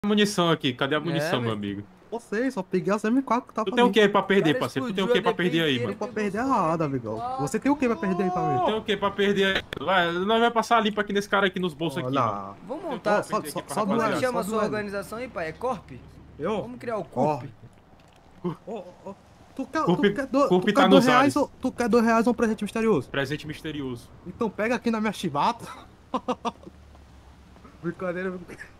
Munição aqui, cadê a É, munição, meu velho. amigo? Você, só peguei as M4 que tá Tu pra tem o mim. que pra perder, Cara, parceiro? Tu tem o explodiu que a pra DP perder aí, inteira mano? e Pra pegou perder só nada, amigão. Você tem o que pra perder aí pra mim? Tu tem o que pra perder aí? Vai, nós vai passar limpo aqui nesse cara aqui nos bolsos aqui, mano. Olha. Vamos Tem o que pra montar. perder aqui pra Sobe o Como é que L, rapaziada. chama a sobe o sua L. organização aí, pai? É Corp? Eu? Vamos criar o Corp. Corre. Ô, ô, Tu quer, Curp, tu quer, do, Curp tu tá quer nos R$ 2 ares. ou tu quer R$ 2 ou um presente misterioso? Presente misterioso. Então pega aqui na minha chibata. Brincadeira.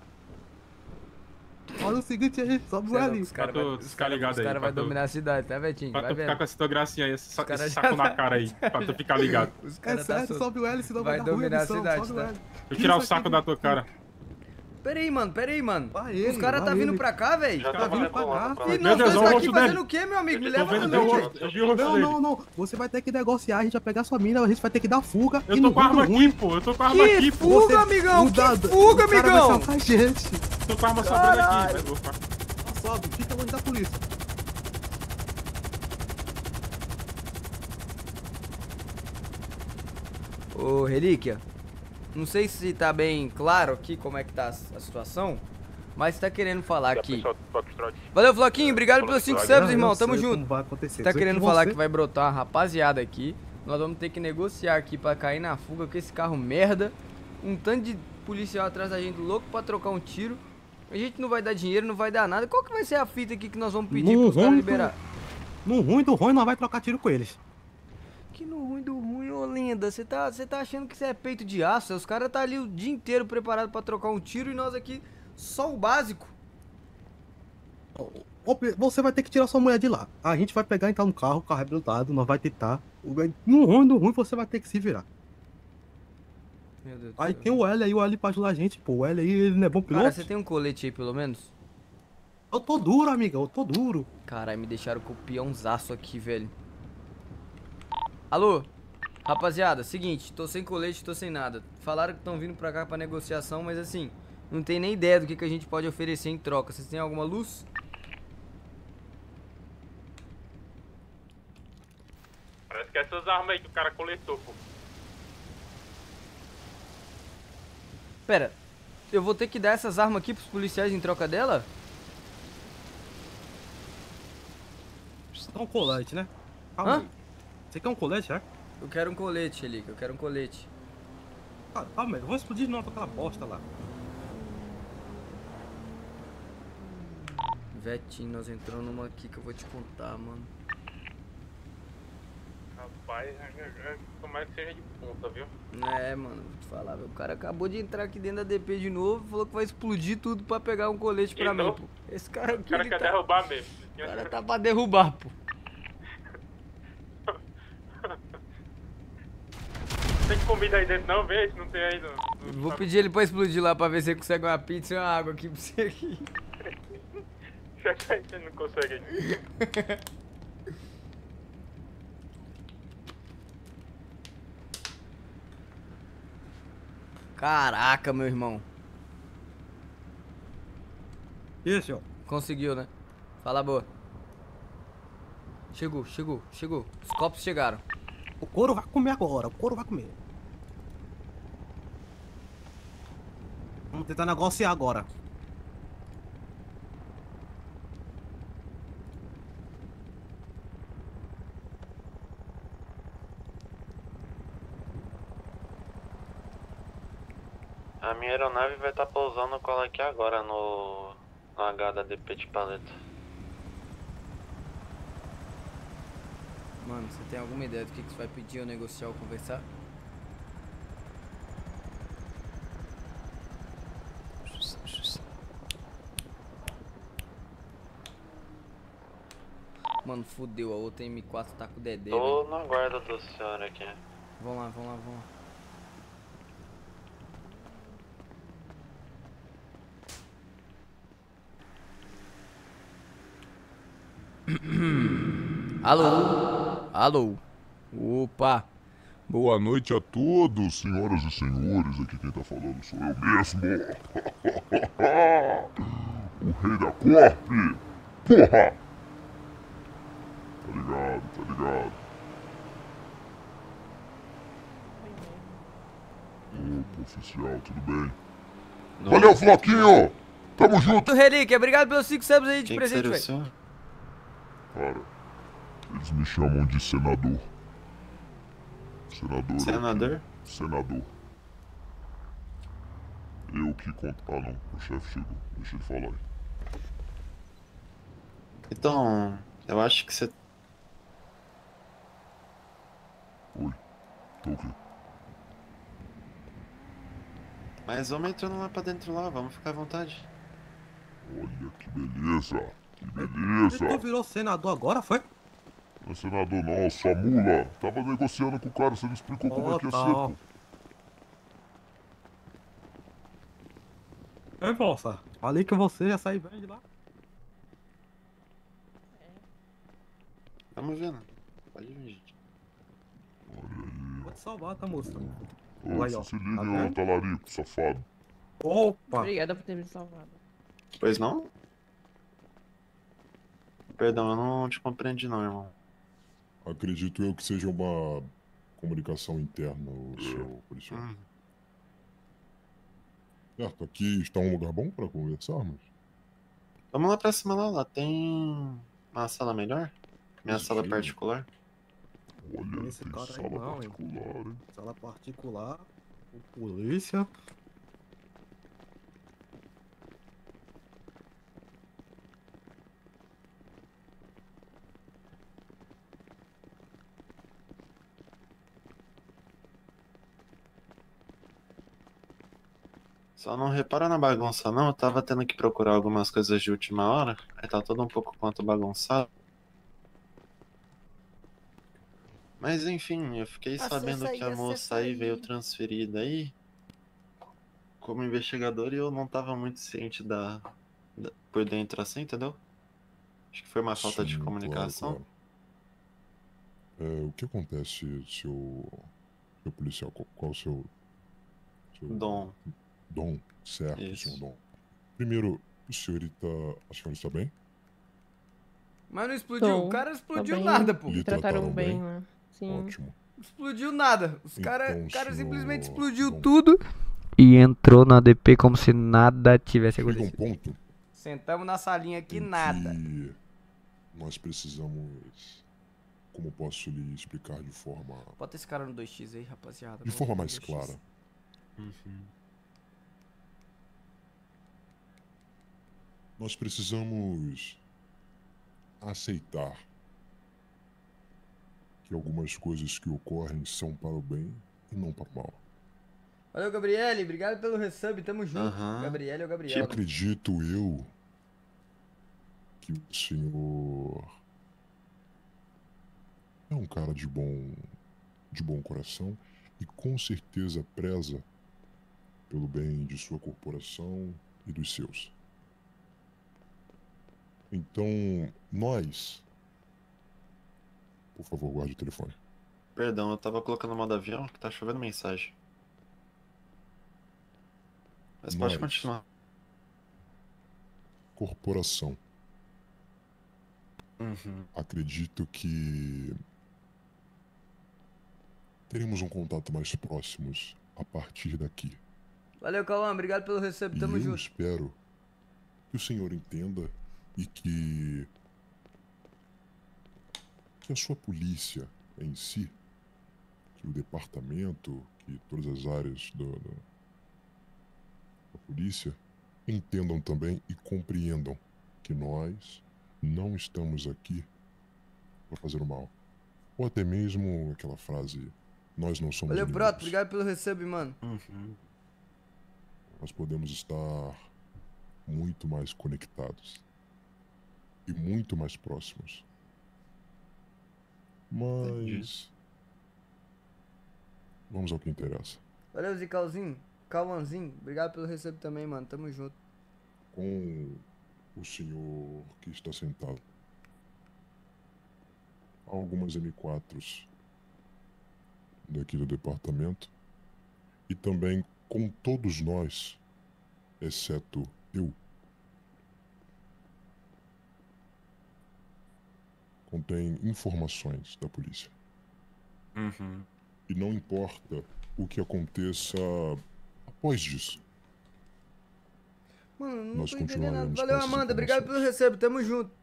Olha o seguinte aí, sobe o L. Os caras Pra tu ficar ligado aí, vai pra tu- dominar a cidade, tá, Vetinho? Pra Vai tu ficar vendo. com essa tua gracinha aí, esse caras esse já saco na tá- cara aí, pra tu ficar ligado. Os É caras tá sério, solto. sobe o L, senão Vai vai dar ruim a dominar a missão. cidade, Sobe o tá? L. Eu tirar o saco da tua cara. Pera aí, mano. Vai Os ele, caras tá vai vindo ele. pra cá, velho. Tá vindo pra cá. E Meu nós Deus, dois olha o tá aqui rosto fazendo dele. o quê, meu amigo? Me Tô leva vendo na teu noite. rosto, eu vi o rosto Não, dele. não. Você vai ter que negociar, a gente vai pegar sua mina, a gente vai ter que dar fuga. Eu e tô no com a arma ruim, aqui, pô. Eu tô com a arma Que aqui, pô. fuga, amigão? o Que dado- fuga, o cara vai amigão? saltar a gente. Eu tô com a arma sobrando Caralho. aqui. Vai, Sobe, fica longe da polícia. Ô, Relíquia, não sei se tá bem claro aqui como é que tá a situação, mas você tá querendo falar aqui. Valeu, Floquinho, obrigado pelos 5 subs, irmão, tamo junto. Como vai acontecer. Tá Só querendo que falar você- que vai brotar uma rapaziada aqui. Nós vamos ter que negociar aqui pra cair na fuga com esse carro merda. Um tanto de policial atrás da gente louco pra trocar um tiro. A gente não vai dar dinheiro, não vai dar nada. Qual que vai ser a fita aqui que nós vamos pedir No pros caras ruim liberar? No ruim do ruim, nós vai trocar tiro com eles. Que no ruim do ruim, ô Linda. Você tá achando que você é peito de aço? Os caras tá ali o dia inteiro preparado pra trocar um tiro e nós aqui só o básico. Você vai ter que tirar sua mulher de lá. A gente vai pegar, entrar no carro, o carro é blindado, nós vai tentar. No ruim do ruim, você vai ter que se virar. Meu Deus do Aí céu. tem o L aí, o L pra ajudar a gente. Pô, o L aí, ele não é bom piloto? Cara, você tem um colete aí pelo menos? Eu tô duro, amiga, eu tô duro. Caralho, me deixaram com o peãozaço aqui, velho. Alô? Rapaziada, seguinte, tô sem colete, tô sem nada. Falaram que estão vindo pra cá pra negociação, mas assim, não tem nem ideia do que a gente pode oferecer em troca. Vocês têm alguma luz? Parece que é essas armas aí que o cara coletou, pô. Pera, eu vou ter que dar essas armas aqui pros policiais em troca dela? Você quer um colete, né? Hã? Aí. Você quer um colete, é? Eu quero um colete, Elica, eu quero um colete. Calma aí, eu vou explodir de novo aquela bosta lá. Vetinho, nós entramos numa aqui que eu vou te contar, mano. Rapaz, tomara que seja de ponta, viu? É, mano, vou te falar, velho. O cara acabou de entrar aqui dentro da DP de novo e falou que vai explodir tudo pra pegar um colete pra mim, pô. Esse cara aqui, O cara ele quer tá... derrubar mesmo. O cara tá pra derrubar, pô. Tem comida aí dentro não, vê? Não tem aí não. Vou pedir ele pra explodir lá pra ver se ele consegue uma pizza e uma água aqui pra você aqui. Já que você não consegue aí. Caraca, meu irmão. Isso, ó. Conseguiu, né? Fala boa. Chegou. Os copos chegaram. O couro vai comer agora, o couro vai comer. Vamos tentar negociar agora. A minha aeronave vai estar pousando cola aqui agora no HDP de paleta. Mano, você tem alguma ideia do que você vai pedir ou negociar ou conversar? Mano, fudeu, a outra M4 tá com o Dedé, Tô velho. na guarda do senhor aqui. Vamos lá. Alô? Opa! Boa noite a todos, senhoras e senhores. Aqui quem tá falando sou eu mesmo. O rei da Corp. Porra! Tá ligado. Opa, oficial, tudo bem? Valeu, Floquinho! Tamo junto. Relíquia, obrigado pelos 5 subs aí de Quem que presente, seria o velho. senhor? Cara, eles me chamam de senador. Senador. Senador? Senador. Eu que conto. Ah não, o chefe chegou. Deixa ele falar aí. Então, eu acho que você... Oi. Tô o quê? Mas vamos entrando lá pra dentro lá, vamos ficar à vontade. Olha que beleza. Que Tu beleza. virou senador agora, foi? Não é senador não, sua mula. Tava negociando com o cara, você não explicou como é que ia ser, pô. É, moça. Falei que você ia sair bem de lá. Vamos vendo. Pode vir, gente. Vou te salvar, tá, moça? Ô, Aí, ó. você se Tá liga, ô vendo? talarico, safado. Opa! Obrigada por ter me salvado. Pois não? Perdão, eu não te compreendi não, irmão. Acredito eu que seja uma comunicação interna, o seu policial. Certo, aqui está um lugar bom para conversarmos? Vamos lá pra cima lá tem uma sala melhor? Minha sala Sim. particular? Olha, Esse tem cara aí sala não, hein? particular, hein? Sala particular. Polícia. Só não repara na bagunça não, eu tava tendo que procurar algumas coisas de última hora, aí tá tudo um pouco quanto bagunçado. Mas enfim, eu fiquei sabendo que a moça aí veio transferida aí como investigador e eu não tava muito ciente por dentro assim, entendeu? Acho que foi uma falta de Sim, comunicação. claro, claro. O que acontece, seu policial? Qual o seu Dom. Dom? Certo, Isso. senhor Dom. Primeiro, a senhora está bem? Mas não explodiu. Tô. O cara explodiu bem. nada, pô. Lhe Me trataram trataram bem bem? lá. Sim. Ótimo. Explodiu nada. Os Então, cara senhor simplesmente explodiu Dom. tudo. E entrou na DP como se nada tivesse Chega um acontecido. ponto Sentamos na salinha aqui, em nada. que nós precisamos, como posso lhe explicar de forma Bota esse cara no 2x aí, rapaziada. de Vamos forma no mais 2x. clara. Nós precisamos aceitar que algumas coisas que ocorrem são para o bem e não para o mal. Valeu, Gabriele. Obrigado pelo resub. Tamo junto. Aham. Gabriele ou Gabriel. Acredito eu que o senhor é um cara de bom coração e com certeza preza pelo bem de sua corporação e dos seus. Então, nós... Por favor, guarde o telefone. Perdão, eu tava colocando no modo avião que tá chovendo mensagem. Mas pode Nós. continuar. Corporação. Uhum. Acredito que teremos um contato mais próximos a partir daqui. Valeu, Cauã. Obrigado pelo resub. E Tamo eu junto. espero que o senhor entenda e que a sua polícia em si, que o departamento, que todas as áreas da polícia entendam também e compreendam que nós não estamos aqui para fazer o mal. Ou até mesmo aquela frase, nós não somos Valeu, inimigos. Proto. Obrigado pelo resub, mano. Uhum. Nós podemos estar muito mais conectados e muito mais próximos. Mas vamos ao que interessa. Valeu, Zicalzinho. Cauãzinho. Obrigado pelo resub também, mano. Tamo junto. Com o senhor que está sentado, há algumas M4s daqui do departamento e também com todos nós, exceto eu. Contém informações da polícia. Uhum. E não importa o que aconteça após disso. Mano, não Nós tô entendendo nada. continuaremos Valeu, com essas Amanda. Obrigado pelo informações. recebo. Tamo junto.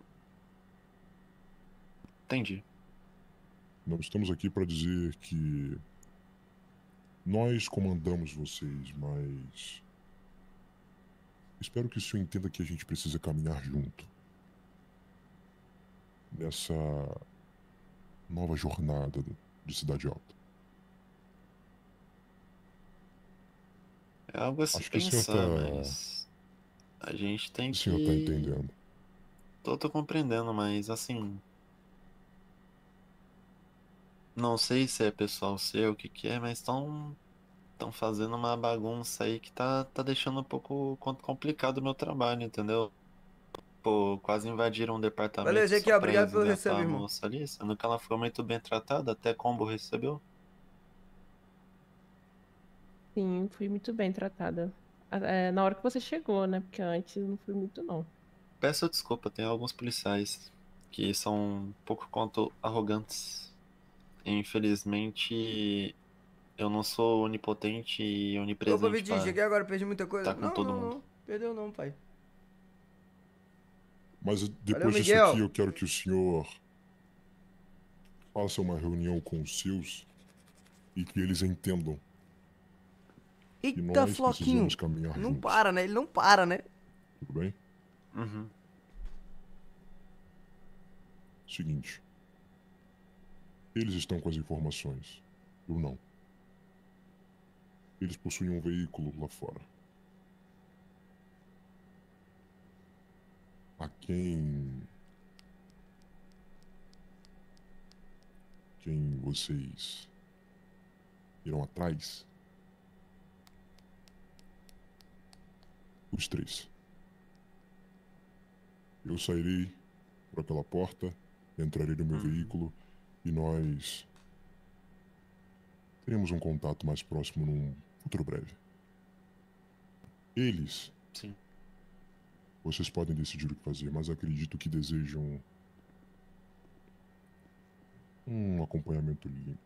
Entendi. Nós estamos aqui para dizer que nós comandamos vocês, mas espero que o senhor entenda que a gente precisa caminhar junto nessa nova jornada de Cidade Alta. É algo a se Acho que o senhor pensar, mas a gente tem O senhor tá que... entendendo. Tô compreendendo, mas assim... Não sei se é pessoal seu, o que que é, mas estão fazendo uma bagunça aí que tá deixando um pouco complicado o meu trabalho, entendeu? Pô, quase invadiram um Valeu, departamento só Ezequiel. pra Obrigado pelo resgatar recebo, a irmão. moça ali, sendo que ela foi muito bem tratada, até combo recebeu. Sim, fui muito bem tratada. Na hora que você chegou, né? Porque antes não fui muito, não. Peço desculpa, tem alguns policiais que são um pouco quanto arrogantes. Infelizmente, eu não sou onipotente e Opa, onipresente Vitinho. para Cheguei agora. Perdi muita coisa. estar com Não, todo não, mundo. não. Perdeu não, pai. Mas Valeu, depois disso Miguel. aqui, eu quero que o senhor faça uma reunião com os seus e que eles entendam que Eita, nós Floquinho. precisamos caminhar Não juntos. para, né? Ele não para, né? Tudo bem? Uhum. Seguinte. Eles estão com as informações. Eu não. Eles possuem um veículo lá fora. A quem vocês irão atrás? Os três. Eu sairei por aquela porta, entrarei no meu veículo e nós teremos um contato mais próximo num futuro breve. Eles, Sim. vocês podem decidir o que fazer, mas acredito que desejam um acompanhamento limpo.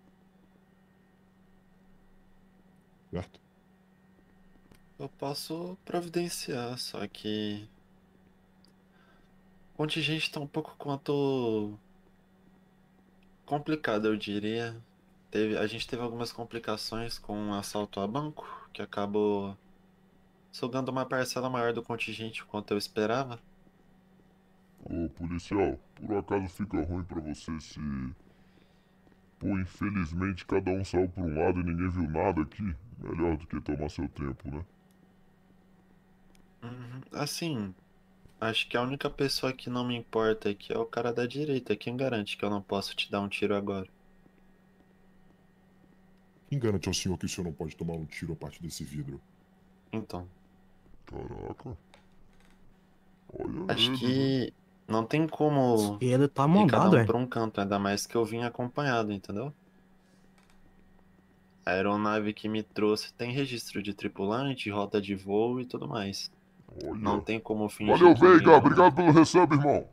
Certo? Eu posso providenciar, só que o contingente tá um pouco quanto complicado, eu diria. A gente teve algumas complicações com um assalto a banco, que acabou sugando uma parcela maior do contingente quanto eu esperava. Ô, policial, por acaso fica ruim pra você se... Pô, infelizmente cada um saiu por um lado e ninguém viu nada aqui. Melhor do que tomar seu tempo, né? Assim, acho que a única pessoa que não me importa aqui é o cara da direita. Quem garante que eu não posso te dar um tiro agora? Quem garante ao senhor que o senhor não pode tomar um tiro a partir desse vidro? Então, Caraca. Olha acho ele, né? que não tem como E ele tá ir cada mandado, um por um canto, ainda mais que eu vim acompanhado, entendeu? A aeronave que me trouxe tem registro de tripulante, rota de voo e tudo mais. Não Olha. tem como fingir Valeu, que Veiga. não é. Obrigado pelo recebo, irmão.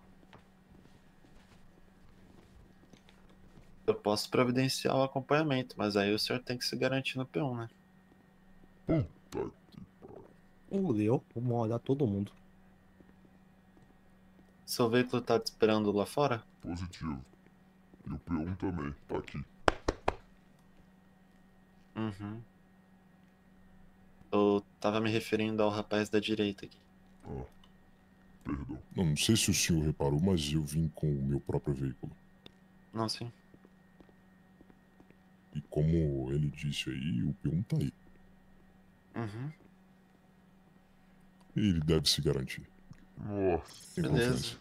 Eu posso providenciar o acompanhamento, mas aí o senhor tem que se garantir no P1, né? Puta. Eu vou molhar todo mundo. Seu veículo tá te esperando lá fora? Positivo. E o P1 também. Tá aqui. Uhum. Eu tava me referindo ao rapaz da direita aqui. Ah. Perdão. Não sei se o senhor reparou, mas eu vim com o meu próprio veículo. Não, sim. E como ele disse aí, o P1 tá aí. Uhum. Ele deve se garantir. Nossa. Tem Beleza. confiança.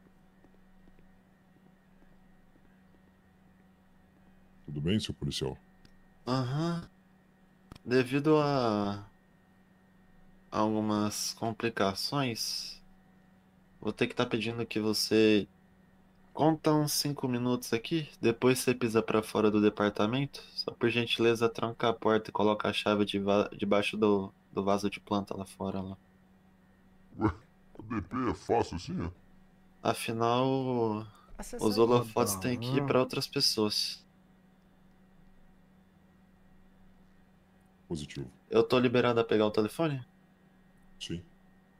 Tudo bem, seu policial? Aham. Devido a algumas complicações, vou ter que estar pedindo que você conta uns 5 minutos aqui, depois você pisa pra fora do departamento. Só por gentileza, tranca a porta e coloca a chave debaixo do vaso de planta lá fora. Lá. Ué, a DP é fácil assim, é? Afinal, Acessa os aí. holofotes têm que ir pra outras pessoas. Positivo. Eu tô liberado a pegar o telefone? Sim.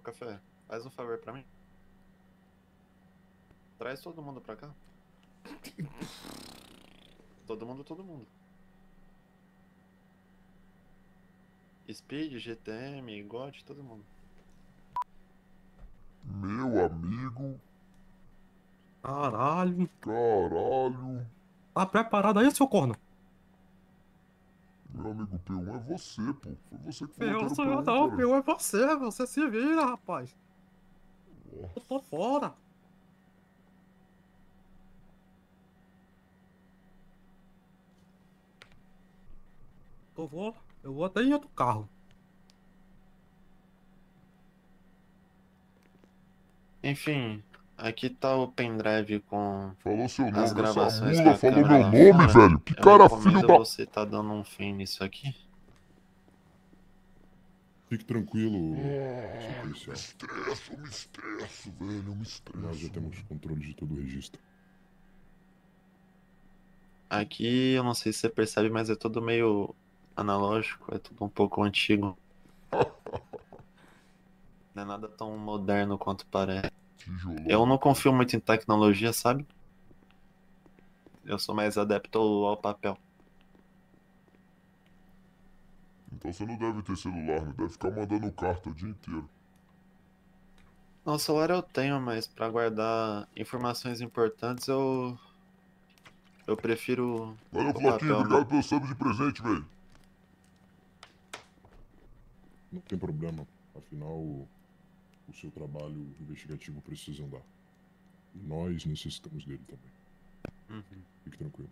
Café, faz um favor pra mim. Traz todo mundo pra cá. Todo mundo, todo mundo. Speed, GTM, God, todo mundo. Meu amigo, Caralho. caralho. Tá preparado aí, seu corno? Meu amigo P1 é você, pô. Foi você que falou Eu que era sou o eu, P1, não, cara. meu, é você. Você se vira, rapaz. Eu tô fora. Eu vou até em outro carro. Enfim, aqui tá o pendrive com Falou seu as nome, essa gravações mula da falou câmera meu lá nome, fora. velho. Que Eu cara filho recomendo da... você tá dando um fim nisso aqui. Fique tranquilo, seu Eu policial. me estresso, velho. Eu me estresso. Nós já temos controle de todo o registro. Aqui, eu não sei se você percebe, mas é tudo meio analógico, é tudo um pouco antigo. Não é nada tão moderno quanto parece. Tijolão. Eu não confio muito em tecnologia, sabe? Eu sou mais adepto ao papel. Então você não deve ter celular, não deve ficar mandando carta o dia inteiro. Não, celular eu tenho, mas pra guardar informações importantes eu prefiro Valeu, o Floquinho. papel. Obrigado pelo sub de presente, velho. Não tem problema. Afinal, o seu trabalho investigativo precisa andar. E nós necessitamos dele também. Uhum. Fique tranquilo.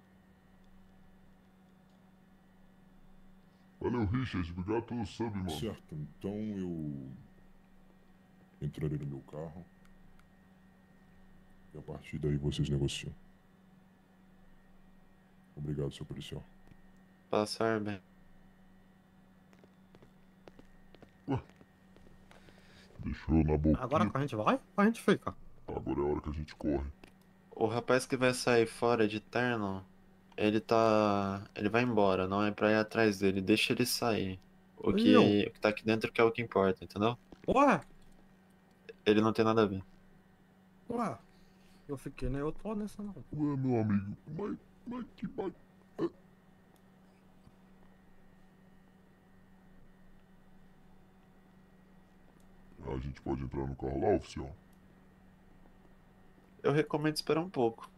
Valeu, Richard. Obrigado pelo sub, mano. Certo, então eu entrarei no meu carro. E a partir daí vocês negociam. Obrigado, seu policial. Passar bem. Deixou na boquinha. Agora que a gente vai, a gente fica. Agora é a hora que a gente corre. O rapaz que vai sair fora de terno, ele vai embora, não é pra ir atrás dele. Deixa ele sair. O que tá aqui dentro que é o que importa, entendeu? Ué, Ele não tem nada a ver. ué. Eu fiquei neutro nessa não. Ué, meu amigo. Mas que vai... A gente pode entrar no carro lá, oficial? Eu recomendo esperar um pouco.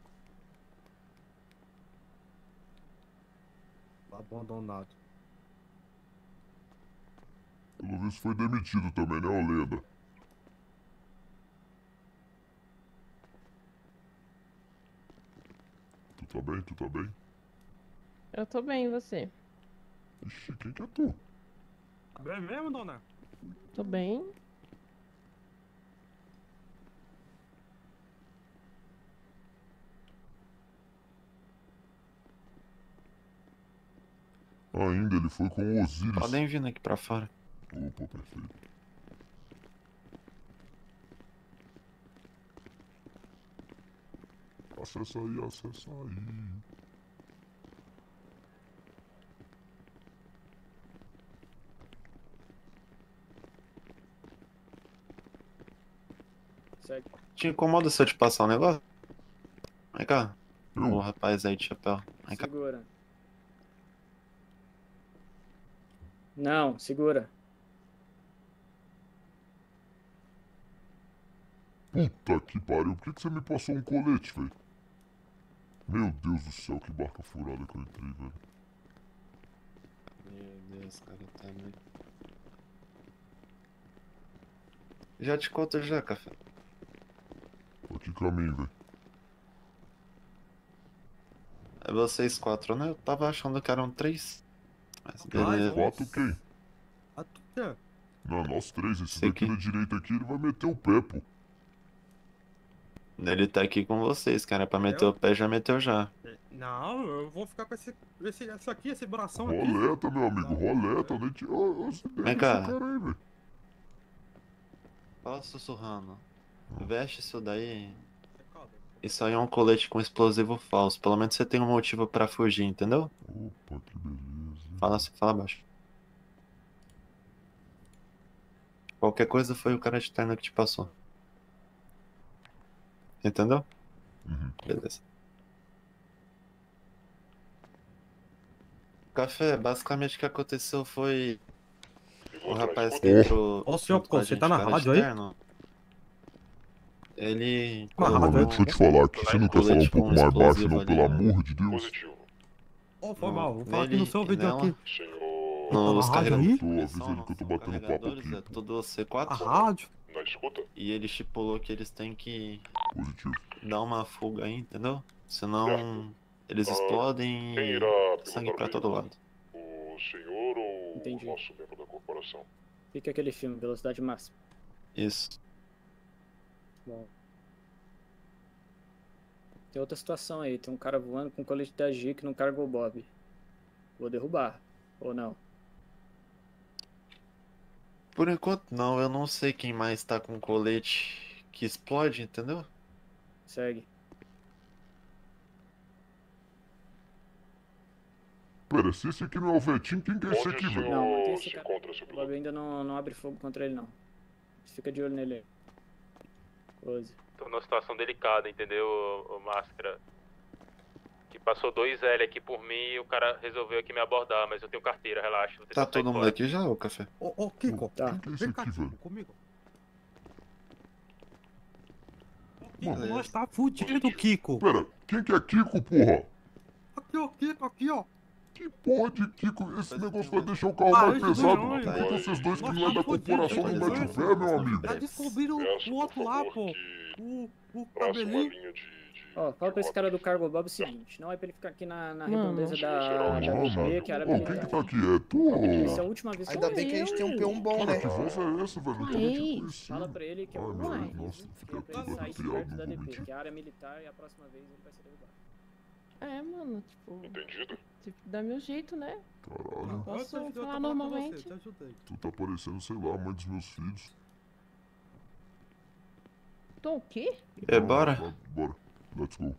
Abandonado. Pelo visto foi demitido também, né, ô lenda? Tu tá bem? Tu tá bem? Eu tô bem, e você? Ixi, quem que é tu? Bem mesmo, dona? Tô bem. Ainda, ele foi com o Osiris. Podem vir aqui pra fora. Opa, perfeito. Acessa aí, acessa aí. Te incomoda se eu te passar um negócio? Vem cá. Eu? O rapaz aí de chapéu. Vem cá. Segura. Não, segura. Puta que pariu, por que você me passou um colete, velho? Meu Deus do céu, que barca furada que eu entrei, velho. Meu Deus, cara, tá muito... Já te conto já, café. Tô que caminho, velho. É vocês quatro, né? Eu tava achando que eram três. Mas Ai, beleza. Quatro quem? Ah, tu quer? Não, nós três. Esse Sei daqui que- da direita aqui, ele vai meter o pé, pô. Ele tá aqui com vocês, cara. Pra meter Eu? o pé, já meteu já. Não, eu vou ficar com esse aqui, esse bração aqui. Roleta, meu amigo, roleta. Nem tinha... Olha esse Vem cá. cara aí, velho. Fala sussurrando. Veste isso daí. Isso aí é um colete com explosivo falso. Pelo menos você tem um motivo pra fugir, entendeu? Opa, que beleza. Fala baixo. Qualquer coisa foi o cara de terno que te passou. Entendeu? Beleza. Café, basicamente o que aconteceu foi... O rapaz que entrou... Ô, senhor, junto com a você gente, tá na cara de rádio aí? terno, ele... Mas, Meu amigo, deixa eu te falar aqui. Você não quer falar um pouco mais baixo, não? Pelo amor de Deus. Ô, foi mal, vou falar aqui Nele no seu e vídeo nela. aqui. Nos Tá na rádio aí? carregadores, Tô avisando que eu tô são batendo papo carregadores, aqui. é tudo A C4. rádio? Na escuta? E ele estipulou que eles têm que Positivo. dar uma fuga aí, entendeu? Senão eles explodem Quem e irá sangue pra pilotar o todo lado. O senhor ou Entendi. o nosso membro da corporação? Fica aquele filme, velocidade máxima. Isso. Bom. Tem outra situação aí, tem um cara voando com colete da GIC num cargo Bob. Vou derrubar, ou não? Por enquanto não, eu não sei quem mais tá com colete que explode, entendeu? Segue. Pera, se esse aqui não é o Vetinho, quem que é esse aqui, velho? Não, não tem esse cara. O Bob ainda não abre fogo contra ele, não. Fica de olho nele aí. Close. Tô numa situação delicada, entendeu, ô Máscara? Que passou 2L aqui por mim e o cara resolveu aqui me abordar, mas eu tenho carteira, relaxa. Vou tentar Tá sair todo mundo fora. aqui já, ô Café? Ô, Kiko, Tá. Quem que é esse vem cá aqui, velho? comigo. Beleza. Nós tá fudido, Kiko. Pera, quem que é Kiko, porra? Aqui, ó, Kiko, aqui, ó. Que porra de Kiko? Esse negócio vai deixar o carro Ah, mais isso pesado. não, Enquanto vocês dois Nós que lá tá da fudido, corporação tá não mete o fudido. pé, meu amigo. Já descobriram o outro lá, pô. O cabelinho. Ó, fala pra esse cara do cargo Bob o seguinte, não é pra ele ficar aqui na Mano. redondeza da BP, que é a área Ô, quem que militar. tá aqui? É tu? Essa é a última vez que Ainda eu bem que a gente tem um P1 bom, Cara, né? que voz é essa, velho? Eu também tinha Ué. conhecido. Fala pra ele que é Ai, o meu Ué. Deus, nossa, fica pra ele tudo sair de arrepiado, perto não da vou DP, mentir. que é a área militar e a próxima vez ele vai ser derrubado. É, mano, tipo, Entendido? dá meu jeito, né? Caralho, Posso falar normalmente? Te ajudei. tu tá parecendo, sei lá, a mãe dos meus filhos. Tô o quê? É, bora? Bora, let's go.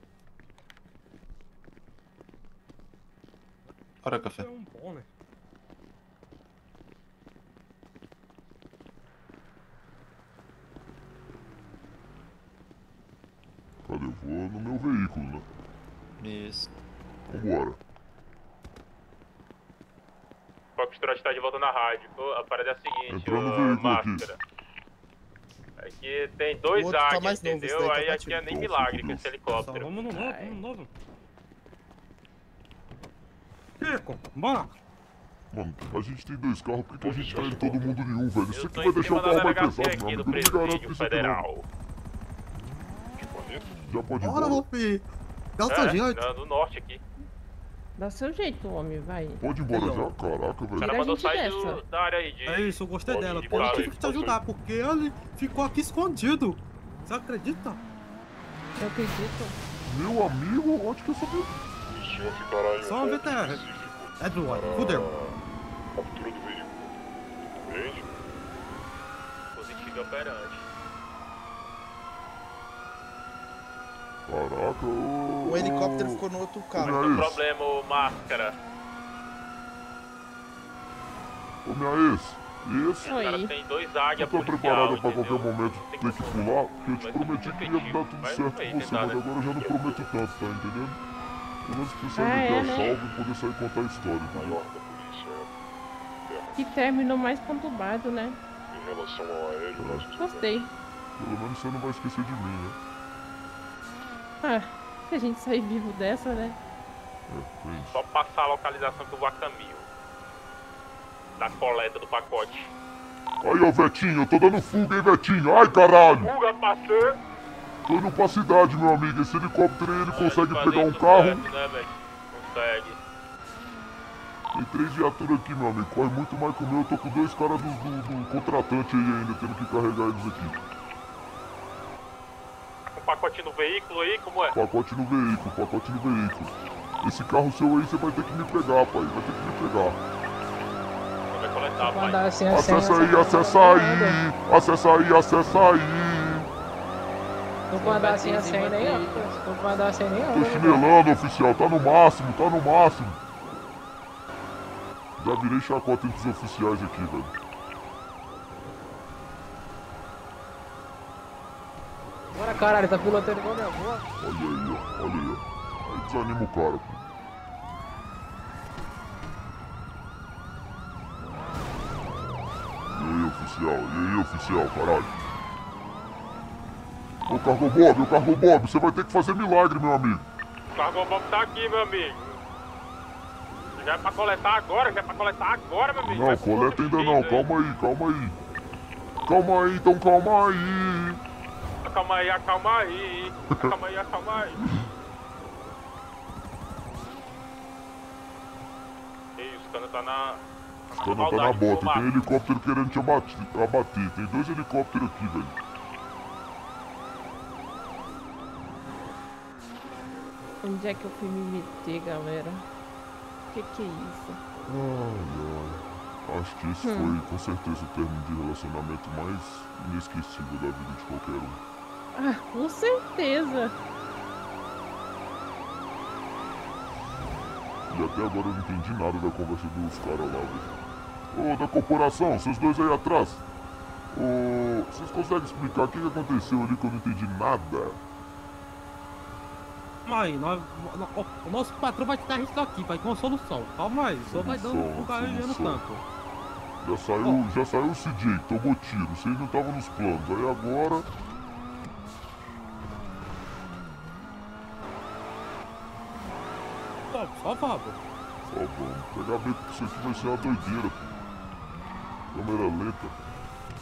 Bora, Café. É um bom, né? Cadê? Eu vou no meu veículo, né? Isso. Vambora. Foxtrot tá de volta na rádio. A parada é a seguinte, Entrou no ô, veículo aqui. Máscara. Aqui tem O dois outro tá águias, mais novo, esse entendeu? daí tá Aí aqui é batido. nem Pô, milagre fudeu. com esse Só helicóptero. vamos no novo, vamos no novo. Kiko, bora. Mano, a gente tem dois carros, por que a gente tá indo todo mundo em um, velho? Isso Eu aqui tô vai em deixar o cima da carro mais delegacia pesado, meu aqui amigo. do Eu não me garanto presídio isso aqui, não. federal. Já pode ir Bora, embora. meu filho. Dá o seu jeito. É, do norte aqui. Dá seu jeito, homem, vai. Pode ir embora já? Caraca, O velho. cara a mandou gente sair dessa. da área aí de... É isso, eu gostei Pode dela. ir, Eu pode tive ir, que te pode ir. ajudar, porque ele ficou aqui escondido. Você acredita? Eu acredito. Meu amigo, onde que eu sabia? O senhor ficará em Só um VTR. Edward, fudeu. Captura do veículo. Entende? Positivo e operante. Caraca, O helicóptero ficou no outro carro. Minha Não tem ex, problema, ô Máscara. ô minha ex. Esse? O cara Oi. tem dois Eu águias tô policial, preparada pra entendeu? qualquer momento ter que pular, porque eu te Vai ser prometi que ia dar tudo vai certo aí, com você, tentar, mas né? agora eu já não prometo tanto, tá entendendo? Pelo menos pra você Ah, sair é, daqui a né? salvo e poder sair e contar a história, entendeu? Que término mais conturbado, né? Em relação ao aéreo, Gostei. pelo menos você não vai esquecer de mim, né? Ah, se a gente sair vivo dessa, né? É isso. Só passar a localização que eu vou a caminho. Da coleta do pacote. Aí, ó, Vetinho, eu tô dando fuga, hein, Vetinho? Ai, caralho! Fuga, parceiro! Tô indo pra cidade, meu amigo. Esse helicóptero aí, ele consegue Fazer pegar um isso carro. certo, né, velho? Consegue. Tem 3 viaturas aqui, meu amigo. Corre muito mais que o meu. Eu tô com 2 caras do contratante aí ainda, tendo que carregar eles aqui. Um pacotinho no veículo aí, como é? Pacote no veículo, pacote no veículo. Esse carro seu aí, você vai ter que me pegar, pai. Vai ter que me pegar. Vai coletar, pai. Mandar assim, Acessa aí, acessa aí. Acessa aí, acessa aí. Não pode andar assim a senha nem, ó. Não pode andar assim nem, Tô chinelando, oficial. Tá no máximo, tá no máximo. Já virei chacota entre os oficiais aqui, velho. Bora, caralho, tá pilotando igual minha avó. Olha aí, ó. Olha aí, ó. Aí desanima o cara, pô. E aí, oficial, caralho. Ô, Cargo Bob, você vai ter que fazer milagre, meu amigo. O Cargo Bob tá aqui, meu amigo. Já é pra coletar agora, meu amigo. Não, coleta ainda não, calma aí. Calma aí, então calma aí. Acalma aí. Isso, o cano tá na... O cano tá na bota, tem helicóptero querendo te abater. Tem 2 helicópteros aqui, velho. Onde é que eu fui me meter, galera? Que é isso? Ai. Acho que esse foi, com certeza, o término de relacionamento mais inesquecível da vida de qualquer um. Ah, com certeza. E até agora eu não entendi nada da conversa dos caras lá, velho. Ô, da corporação, vocês dois aí atrás. Ô, vocês conseguem explicar o que aconteceu ali que eu não entendi nada? Calma aí, o nosso patrão vai tirar isso daqui, vai com uma solução. Calma aí, só vai dando um carregando tanto. Já saiu o CJ, tomou tiro, vocês não estavam nos planos. Aí agora... Só vamos. Só vamos. Pegar bem porque isso aqui vai ser uma doideira, pô. Câmera lenta.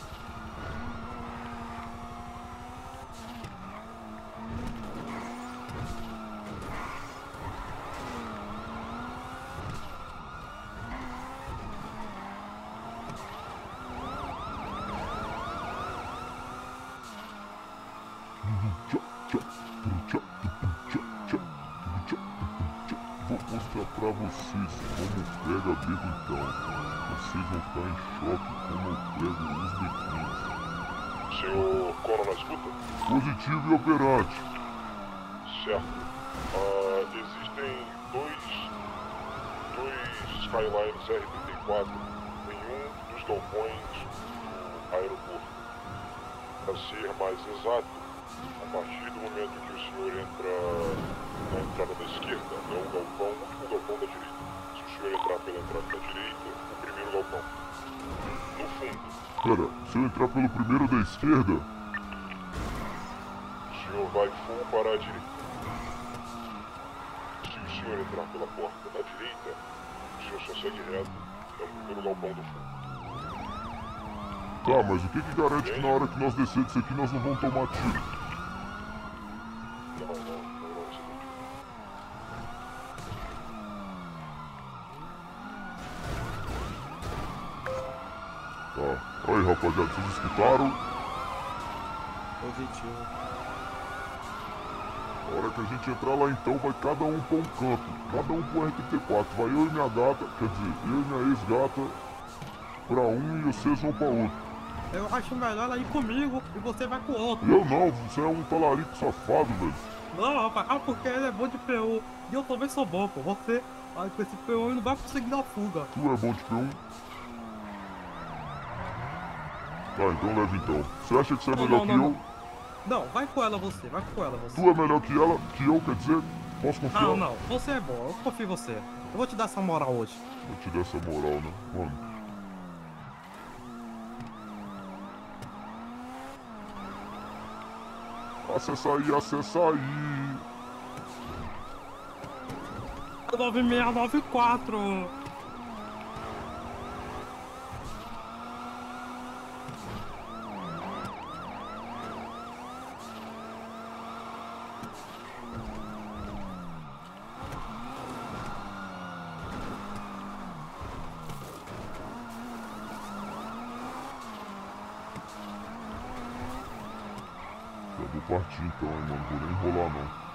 Vou mostrar pra vocês como pega bebo então. Vocês vão ficar em choque como eu pego os nequins. Senhor Coronel, escuta? Positivo e operante. Certo. Existem dois Skylines R-34 em um dos galpões do aeroporto. Para ser mais exato, a partir do momento que o senhor entra na entrada da esquerda, é o último galpão da direita. Se o senhor entrar pela entrada da direita, o primeiro galpão. No fundo. Pera, se eu entrar pelo primeiro da esquerda... O senhor vai full para a direita. Se o senhor entrar pela porta da direita, o senhor só segue reto, é o primeiro galpão do fundo. Tá, mas o que garante que na hora que nós descer disso aqui nós não vamos tomar tiro? Tá. Aí, rapaziada, vocês escutaram? Positivo. Na hora que a gente entrar lá então, vai cada um pra um canto. Cada um pro R-34. Vai eu e minha gata, quer dizer, eu e minha ex-gata pra um e vocês vão pra outro. Eu acho melhor ela ir comigo e você vai com o outro. Eu não, você é um talarico safado, velho. Não, rapaz, porque ele é bom de PU e eu também sou bom, pô. Você, com esse PU, não vai conseguir dar fuga. Tu é bom de P1? Tá, então leva então. Você acha que você é melhor que eu? Não, vai com ela você, vai com ela você. Tu é melhor que ela, que eu, quer dizer? Posso confiar? Não, você é bom, eu confio em você. Eu vou te dar essa moral hoje. Vou te dar essa moral, né? Mano. Acessa aí, acessa aí. 9694. Eu vou partir então, hein, mano. Vou nem enrolar não.